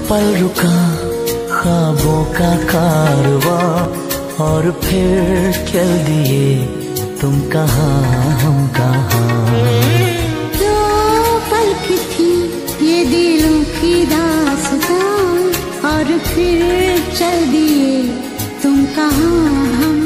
पल रुका ख्वाबों का कारवां और फिर चल दिए तुम कहाँ हम कहाँ। दो पल की थी ये दिलों की दास्तां और फिर चल दिए तुम कहाँ हम